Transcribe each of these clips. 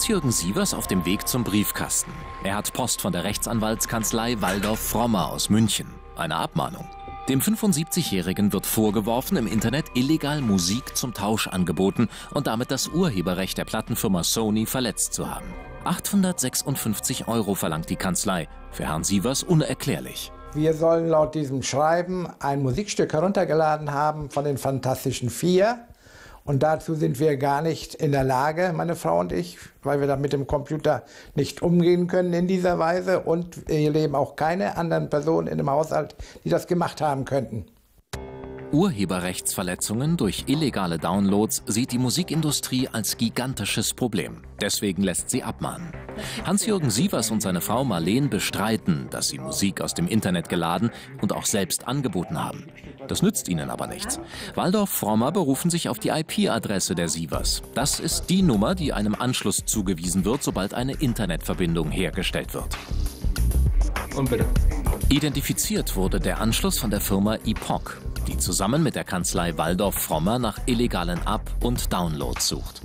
Hans-Jürgen Sievers auf dem Weg zum Briefkasten. Er hat Post von der Rechtsanwaltskanzlei Walldorf-Frommer aus München. Eine Abmahnung. Dem 75-Jährigen wird vorgeworfen, im Internet illegal Musik zum Tausch angeboten und damit das Urheberrecht der Plattenfirma Sony verletzt zu haben. 856 € verlangt die Kanzlei. Für Herrn Sievers unerklärlich. Wir sollen laut diesem Schreiben ein Musikstück heruntergeladen haben von den Fantastischen Vier. Und dazu sind wir gar nicht in der Lage, meine Frau und ich, weil wir da mit dem Computer nicht umgehen können in dieser Weise. Und hier leben auch keine anderen Personen in dem Haushalt, die das gemacht haben könnten. Urheberrechtsverletzungen durch illegale Downloads sieht die Musikindustrie als gigantisches Problem. Deswegen lässt sie abmahnen. Hans-Jürgen Sievers und seine Frau Marleen bestreiten, dass sie Musik aus dem Internet geladen und auch selbst angeboten haben. Das nützt ihnen aber nichts. Walldorf-Frommer berufen sich auf die IP-Adresse der Sievers. Das ist die Nummer, die einem Anschluss zugewiesen wird, sobald eine Internetverbindung hergestellt wird. Und bitte. Identifiziert wurde der Anschluss von der Firma Epoch, die zusammen mit der Kanzlei Walldorf-Frommer nach illegalen Up- und Downloads sucht.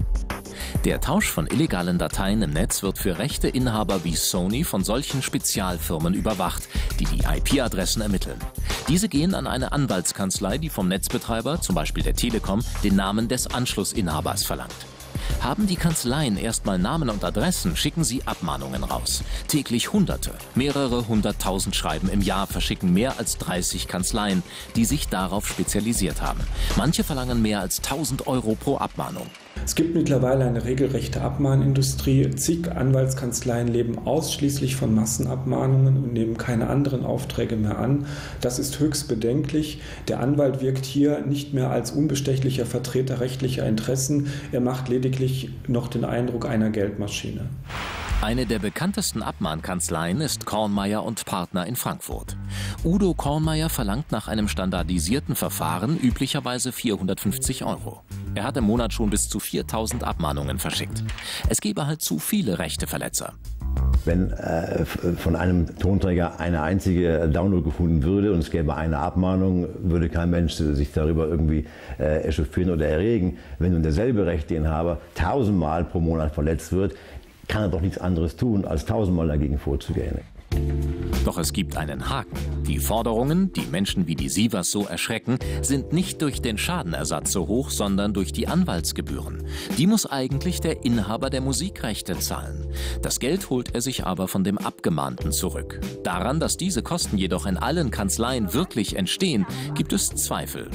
Der Tausch von illegalen Dateien im Netz wird für Rechteinhaber wie Sony von solchen Spezialfirmen überwacht, die die IP-Adressen ermitteln. Diese gehen an eine Anwaltskanzlei, die vom Netzbetreiber, zum Beispiel der Telekom, den Namen des Anschlussinhabers verlangt. Haben die Kanzleien erstmal Namen und Adressen, schicken sie Abmahnungen raus. Täglich Hunderte, mehrere 100.000 Schreiben im Jahr verschicken mehr als 30 Kanzleien, die sich darauf spezialisiert haben. Manche verlangen mehr als 1.000 € pro Abmahnung. Es gibt mittlerweile eine regelrechte Abmahnindustrie. Zig Anwaltskanzleien leben ausschließlich von Massenabmahnungen und nehmen keine anderen Aufträge mehr an. Das ist höchst bedenklich. Der Anwalt wirkt hier nicht mehr als unbestechlicher Vertreter rechtlicher Interessen. Er macht lediglich noch den Eindruck einer Geldmaschine. Eine der bekanntesten Abmahnkanzleien ist Kornmeier & Partner in Frankfurt. Udo Kornmeier verlangt nach einem standardisierten Verfahren üblicherweise 450 €. Er hat im Monat schon bis zu 4.000 Abmahnungen verschickt. Es gebe halt zu viele Rechtverletzer. Wenn von einem Tonträger eine einzige Download gefunden würde und es gäbe eine Abmahnung, würde kein Mensch sich darüber irgendwie echauffieren oder erregen. Wenn nun derselbe Rechteinhaber 1000-mal pro Monat verletzt wird, kann er doch nichts anderes tun, als 1000-mal dagegen vorzugehen. Doch es gibt einen Haken. Die Forderungen, die Menschen wie die Sievers so erschrecken, sind nicht durch den Schadenersatz so hoch, sondern durch die Anwaltsgebühren. Die muss eigentlich der Inhaber der Musikrechte zahlen. Das Geld holt er sich aber von dem Abgemahnten zurück. Daran, dass diese Kosten jedoch in allen Kanzleien wirklich entstehen, gibt es Zweifel.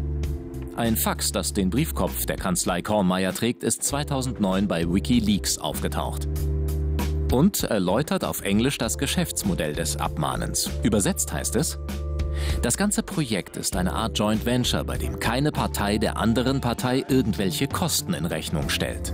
Ein Fax, das den Briefkopf der Kanzlei Kornmeier trägt, ist 2009 bei WikiLeaks aufgetaucht und erläutert auf Englisch das Geschäftsmodell des Abmahnens. Übersetzt heißt es: Das ganze Projekt ist eine Art Joint Venture, bei dem keine Partei der anderen Partei irgendwelche Kosten in Rechnung stellt.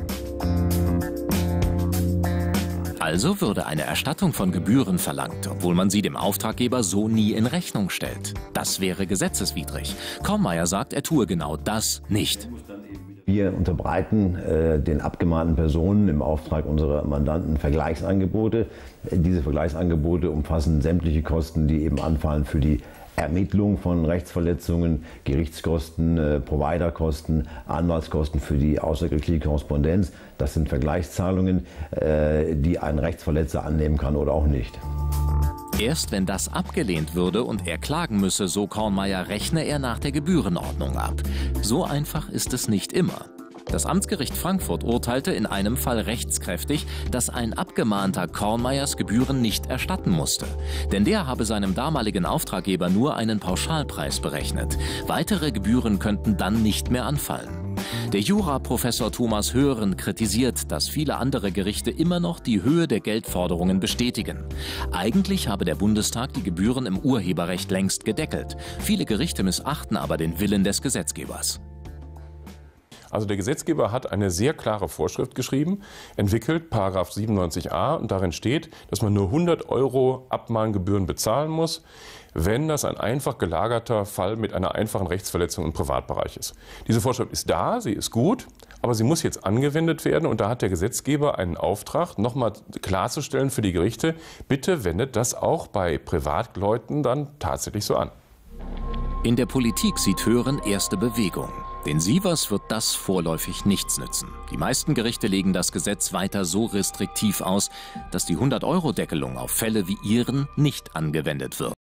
Also würde eine Erstattung von Gebühren verlangt, obwohl man sie dem Auftraggeber so nie in Rechnung stellt. Das wäre gesetzeswidrig. Kornmeier sagt, er tue genau das nicht. Wir unterbreiten den abgemahnten Personen im Auftrag unserer Mandanten Vergleichsangebote. Diese Vergleichsangebote umfassen sämtliche Kosten, die eben anfallen für die Ermittlung von Rechtsverletzungen, Gerichtskosten, Providerkosten, Anwaltskosten für die außergerichtliche Korrespondenz. Das sind Vergleichszahlungen, die ein Rechtsverletzer annehmen kann oder auch nicht. Erst wenn das abgelehnt würde und er klagen müsse, so Kornmeier, rechne er nach der Gebührenordnung ab. So einfach ist es nicht immer. Das Amtsgericht Frankfurt urteilte in einem Fall rechtskräftig, dass ein Abgemahnter Kornmeiers Gebühren nicht erstatten musste. Denn der habe seinem damaligen Auftraggeber nur einen Pauschalpreis berechnet. Weitere Gebühren könnten dann nicht mehr anfallen. Der Juraprofessor Thomas Hören kritisiert, dass viele andere Gerichte immer noch die Höhe der Geldforderungen bestätigen. Eigentlich habe der Bundestag die Gebühren im Urheberrecht längst gedeckelt. Viele Gerichte missachten aber den Willen des Gesetzgebers. Also der Gesetzgeber hat eine sehr klare Vorschrift geschrieben, entwickelt, § 97a, und darin steht, dass man nur 100 € Abmahngebühren bezahlen muss, wenn das ein einfach gelagerter Fall mit einer einfachen Rechtsverletzung im Privatbereich ist. Diese Vorschrift ist da, sie ist gut, aber sie muss jetzt angewendet werden, und da hat der Gesetzgeber einen Auftrag, nochmal klarzustellen für die Gerichte, bitte wendet das auch bei Privatleuten dann tatsächlich so an. In der Politik sieht Hören erste Bewegung. Den Sievers wird das vorläufig nichts nützen. Die meisten Gerichte legen das Gesetz weiter so restriktiv aus, dass die 100-Euro-Deckelung auf Fälle wie Ihren nicht angewendet wird.